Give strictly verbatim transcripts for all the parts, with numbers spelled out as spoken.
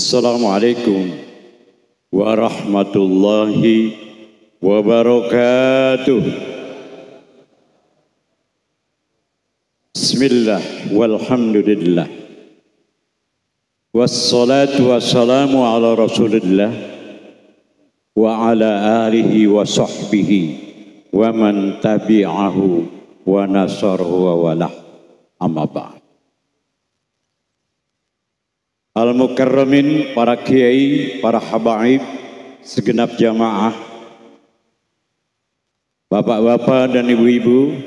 Assalamualaikum warahmatullahi wabarakatuh. Bismillah walhamdulillah. Wassalatu wassalamu ala rasulillah wa ala alihi wa sahbihi wa man tabi'ahu wa nasarahu wa walah. Amma ba'd. Al-Mukarramin, para kiai, para habaib, segenap jamaah, bapak-bapak dan ibu-ibu,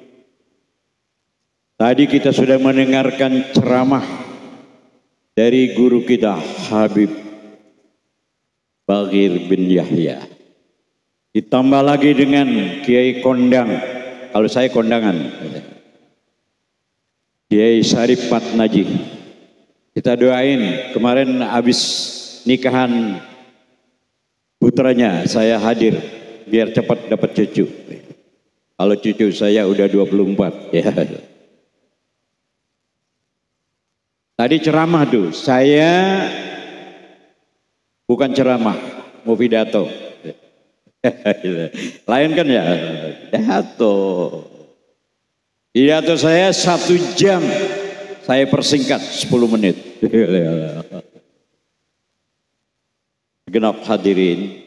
tadi kita sudah mendengarkan ceramah dari guru kita Habib Baghir bin Yahya. Ditambah lagi dengan Kiai Kondang, kalau saya kondangan, Kiai Syarif Patnaji. Kita doain, kemarin habis nikahan putranya, saya hadir biar cepat dapat cucu. Kalau cucu saya udah dua puluh empat ya. Tadi ceramah tuh, saya bukan ceramah, mau pidato. Lain kan ya, pidato. Pidato saya satu jam. Saya persingkat sepuluh menit. Genap hadirin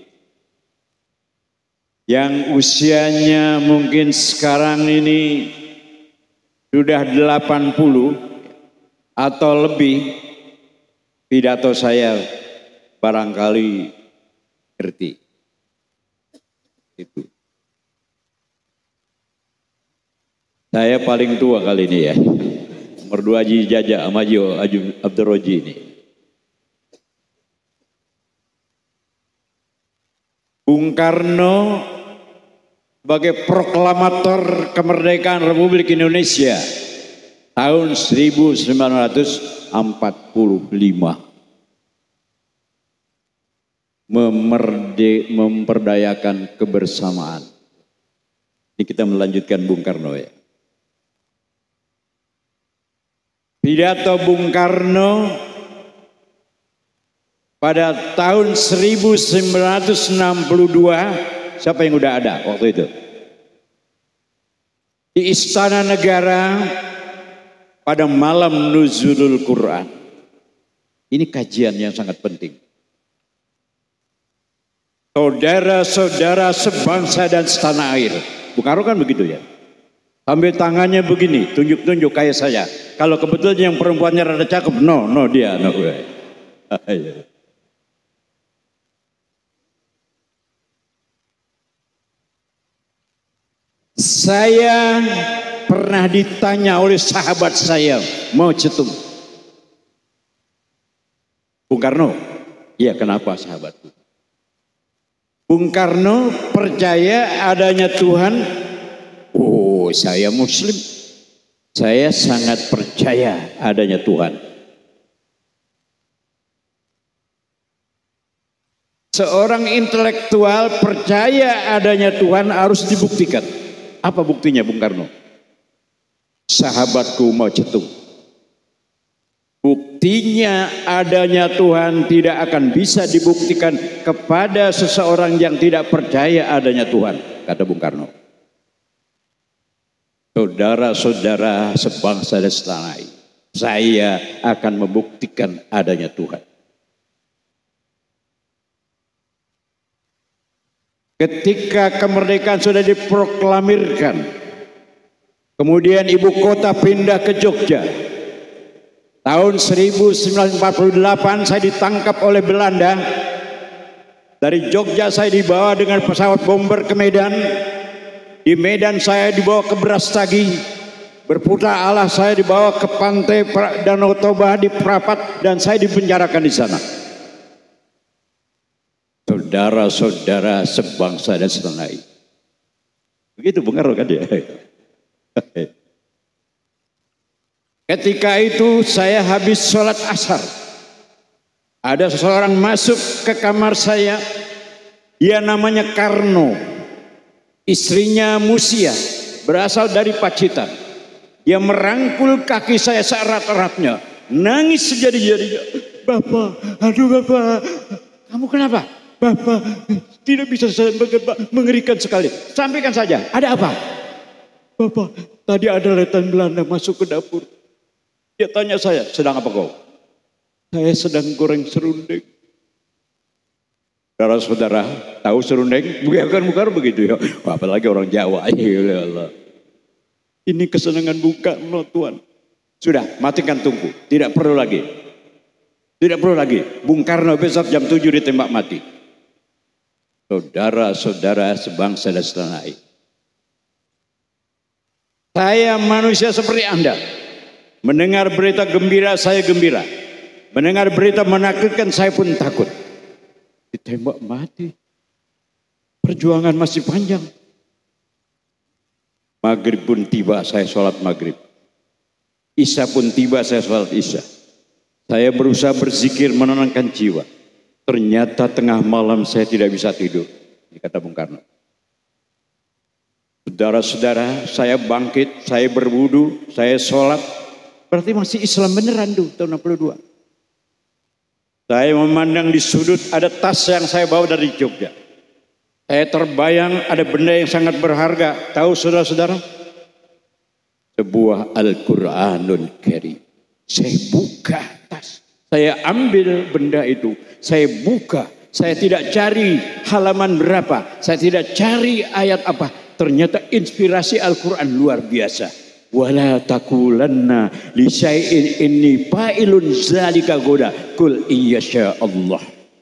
yang usianya mungkin sekarang ini sudah delapan puluh atau lebih, pidato saya barangkali ngerti. Itu. Saya paling tua kali ini ya. Nomor dua Haji Jajak sama Haji Abdul Roji ini. Bung Karno sebagai proklamator kemerdekaan Republik Indonesia tahun seribu sembilan ratus empat puluh lima. Memerde, memperdayakan kebersamaan. Ini kita melanjutkan Bung Karno ya. Pidato Bung Karno pada tahun seribu sembilan ratus enam puluh dua, siapa yang udah ada waktu itu? Di Istana Negara pada malam Nuzulul Quran. Ini kajian yang sangat penting. Saudara-saudara sebangsa dan setanah air. Bung Karno kan begitu ya. Sambil tangannya begini, tunjuk-tunjuk kayak saya. Kalau kebetulan yang perempuannya rada cakep, no, no dia, no gue. Saya pernah ditanya oleh sahabat saya, mau cetung. Bung Karno, iya kenapa sahabatku? Bung Karno percaya adanya Tuhan. Oh, saya Muslim, saya sangat percaya adanya Tuhan. Seorang intelektual percaya adanya Tuhan harus dibuktikan. Apa buktinya Bung Karno? Sahabatku mau cetung. Buktinya adanya Tuhan tidak akan bisa dibuktikan kepada seseorang yang tidak percaya adanya Tuhan, kata Bung Karno. Saudara-saudara sebangsa dan setanah air, saya akan membuktikan adanya Tuhan. Ketika kemerdekaan sudah diproklamirkan, kemudian ibu kota pindah ke Jogja. Tahun seribu sembilan ratus empat puluh delapan saya ditangkap oleh Belanda. Dari Jogja saya dibawa dengan pesawat bomber ke Medan. Di Medan saya dibawa ke Brastagi, berputar alah saya dibawa ke pantai Danau Toba di Prapat dan saya dipenjarakan di sana. Saudara-saudara sebangsa dan setanah air. Begitu Bung Karno kan ya. Ketika itu saya habis sholat asar. Ada seseorang masuk ke kamar saya, dia namanya Karno. Istrinya Musia, berasal dari Pacitan. Dia merangkul kaki saya seerat-eratnya, nangis sejadi-jadinya. Bapak, aduh Bapak. Kamu kenapa? Bapak, tidak bisa saya bergerak, mengerikan sekali. Sampaikan saja, ada apa? Bapak, tadi ada letnan Belanda masuk ke dapur. Dia tanya saya, sedang apa kau? Saya sedang goreng serundeng. Saudara-saudara, tahu serundeng? Bukan bukan begitu ya. Apalagi orang Jawa. Ya Allah. Ini kesenangan Bung Karno, Tuhan. Sudah, matikan tungku. Tidak perlu lagi. Tidak perlu lagi. Bung Karno besok jam tujuh ditembak mati. Saudara-saudara sebangsa dan setanah air. Saya manusia seperti Anda. Mendengar berita gembira, saya gembira. Mendengar berita menakutkan, saya pun takut. Ditembak mati. Perjuangan masih panjang. Maghrib pun tiba, saya sholat maghrib. Isya pun tiba, saya sholat isya. Saya berusaha berzikir menenangkan jiwa. Ternyata tengah malam saya tidak bisa tidur. Ini kata Bung Karno. Saudara-saudara, saya bangkit, saya berwudu, saya sholat. Berarti masih Islam beneran tuh tahun enam puluh dua. Saya memandang di sudut ada tas yang saya bawa dari Jogja. Saya terbayang ada benda yang sangat berharga. Tahu saudara-saudara? Sebuah Al-Quranul Karim. Saya buka tas. Saya ambil benda itu. Saya buka. Saya tidak cari halaman berapa. Saya tidak cari ayat apa. Ternyata inspirasi Al-Quran luar biasa. Wala takulanna li syai'in inni fa'ilun zalika goda. Kul iyyasya Allah.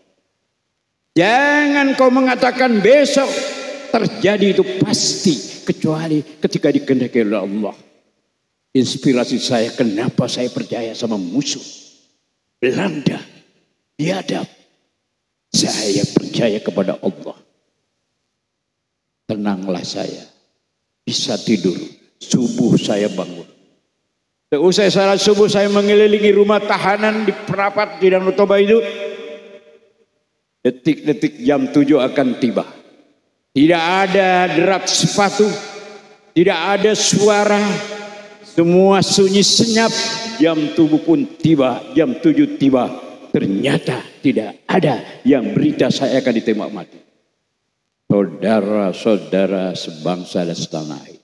Jangan kau mengatakan besok terjadi itu pasti. Kecuali ketika dikehendaki oleh Allah. Inspirasi saya kenapa saya percaya sama musuh. Belanda. Biadab. Saya percaya kepada Allah. Tenanglah saya. Bisa tidur. Subuh saya bangun. Seusai salat subuh saya mengelilingi rumah tahanan di perapat di Danau Toba itu. Detik-detik jam tujuh akan tiba. Tidak ada derap sepatu. Tidak ada suara. Semua sunyi senyap. Jam tubuh pun tiba. Jam tujuh tiba. Ternyata tidak ada yang berita saya akan ditembak mati. Saudara-saudara sebangsa dan setanah air.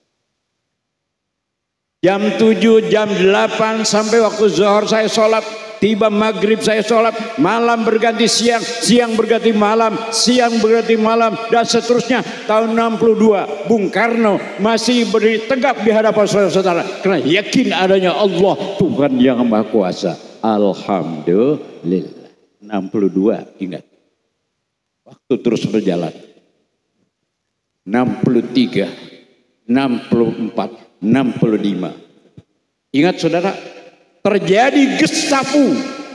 Jam tujuh, jam delapan sampai waktu zuhur saya sholat. Tiba maghrib saya sholat. Malam berganti siang, siang berganti malam, siang berganti malam. Dan seterusnya tahun enam puluh dua. Bung Karno masih berdiri tegap di hadapan saudara-saudara. Karena yakin adanya Allah Tuhan yang Maha Kuasa. Alhamdulillah. enam puluh dua ingat. Waktu terus berjalan. enam puluh tiga, enam puluh empat, enam puluh lima. Ingat saudara, terjadi Gestapo.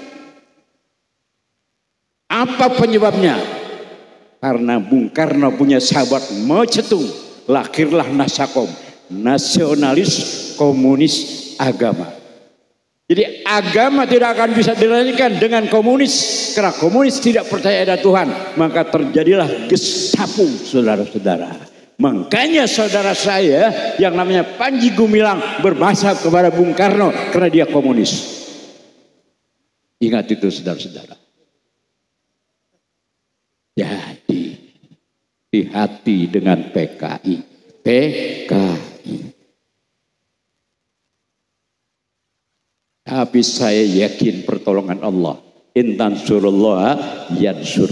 Apa penyebabnya? Karena Bung Karno punya sahabat Mao Zedong. Lahirlah Nasakom, nasionalis komunis agama. Jadi agama tidak akan bisa dilanjutkan dengan komunis. Karena komunis tidak percaya ada Tuhan. Maka terjadilah Gestapo, saudara-saudara. Makanya saudara saya yang namanya Panji Gumilang berbahasa kepada Bung Karno. Karena dia komunis. Ingat itu saudara-saudara. Jadi hati-hati dengan P K I. P K I. Tapi saya yakin pertolongan Allah. Intan surullah yansur.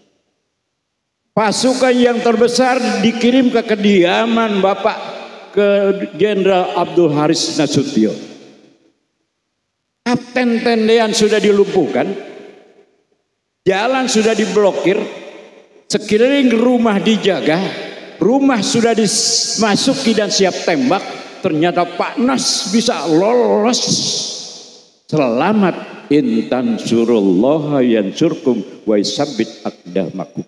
Pasukan yang terbesar dikirim ke kediaman Bapak ke Jenderal Abdul Haris Nasution. Kapten tendean sudah dilumpuhkan. Jalan sudah diblokir. Sekeliling rumah dijaga. Rumah sudah dimasuki dan siap tembak. Ternyata Pak Nas bisa lolos. Selamat intan surullah yansurkum wa isabbit aqdamakum.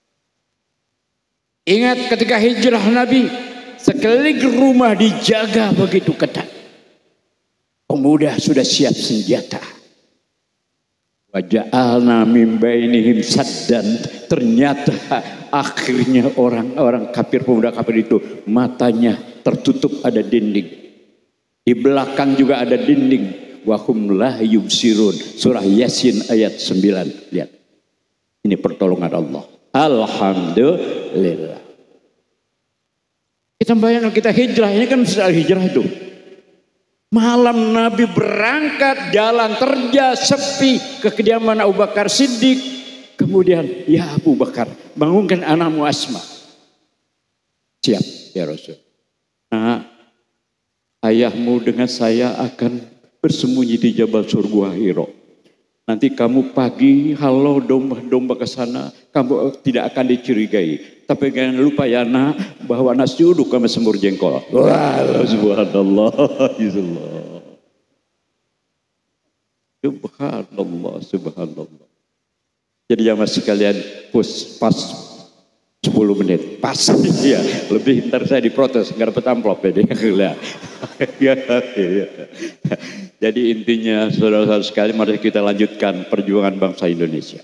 Ingat ketika hijrah Nabi, sekeliling rumah dijaga begitu ketat. Pemuda sudah siap senjata. Wa ja'alna min bainihim saddan. Ternyata akhirnya orang-orang kafir, pemuda kafir itu matanya tertutup ada dinding. Di belakang juga ada dinding. wa hum la yubsirun. Surah Yasin ayat sembilan. Lihat. Ini pertolongan Allah. Alhamdulillah. Kita bayangkan kita hijrah, ini kan sudah hijrah itu. Malam Nabi berangkat, jalan terjal, sepi ke kediaman Abu Bakar Siddiq. Kemudian, ya Abu Bakar, bangunkan anakmu Asma. Siap, ya Rasul. Nah, ayahmu dengan saya akan bersembunyi di Jabal Surga Hira. Nanti kamu pagi halau domba-domba ke sana, kamu tidak akan dicurigai. Tapi jangan lupa ya nak, bahwa nasi uduk sama semur jengkol. Wah, subhanallah, subhanallah, subhanallah. Jadi yang masih kalian pus pas sepuluh menit, pas ya. Lebih ntar saya diprotes, nggak dapat amplop ya. Jadi intinya saudara-saudara sekali, mari kita lanjutkan perjuangan bangsa Indonesia.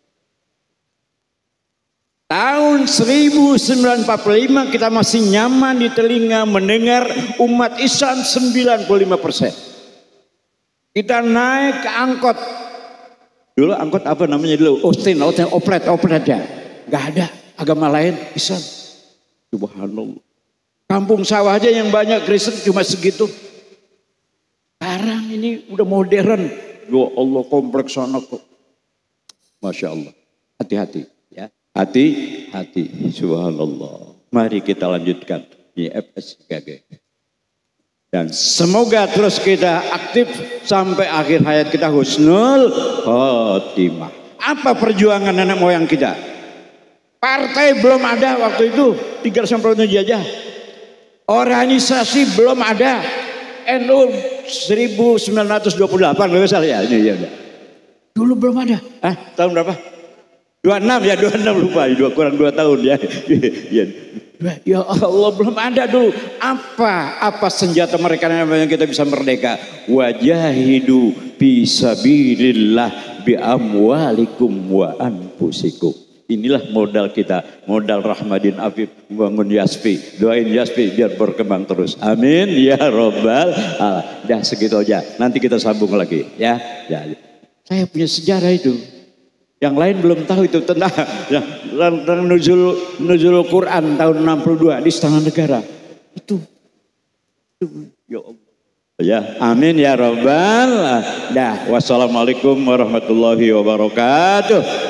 Tahun seribu sembilan ratus empat puluh lima kita masih nyaman di telinga mendengar umat Islam sembilan puluh lima persen. Kita naik ke angkot. Dulu angkot apa namanya dulu? Austin, Austin, oplet, oplet aja. Gak ada agama lain, Islam. Subhanallah. Kampung sawah aja yang banyak Kristen cuma segitu. Sekarang ini udah modern. Ya Allah, kompleks sana kok. Masya Allah. Hati-hati ya. Hati-hati. Subhanallah. Mari kita lanjutkan di F S K G. Dan semoga terus kita aktif sampai akhir hayat kita husnul khotimah. Apa perjuangan nenek moyang kita? Partai belum ada waktu itu, tiga ratus enam puluh tujuh aja. Organisasi belum ada. N U seribu sembilan ratus dua puluh delapan kalau salah ya. Ini ya. Dulu belum ada. Ah, tahun berapa? dua puluh enam ya, dua puluh enam lupa, dua kurang dua tahun ya. Ya. Ya Allah, belum ada dulu. Apa apa senjata mereka yang kita bisa merdeka? Wajahidu fisabilillah bi amwalikum wa anfusikum. Inilah modal kita, modal Rahmadin Afif, bangun Yaspi, doain Yaspi biar berkembang terus. Amin ya robbal alamin. Dah segitu aja. Nanti kita sambung lagi ya. Ya. Saya punya sejarah itu. Yang lain belum tahu itu tentang, ya, tentang nuzul nuzul Quran tahun enam puluh dua di Istana Negara. Itu. Itu ya Allah. Ya, amin ya robbal. Dah, wassalamualaikum warahmatullahi wabarakatuh.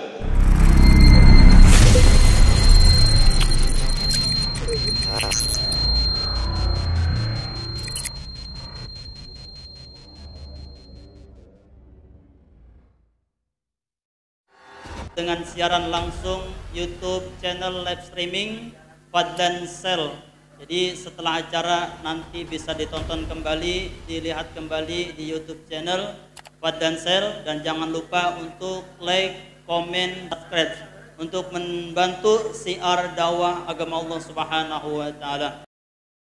Dengan siaran langsung YouTube channel live streaming Fadlan Sel. Jadi setelah acara nanti bisa ditonton kembali, dilihat kembali di YouTube channel Fadlan Sel, dan jangan lupa untuk like, komen, subscribe untuk membantu siar dakwah agama Allah Subhanahu wa taala.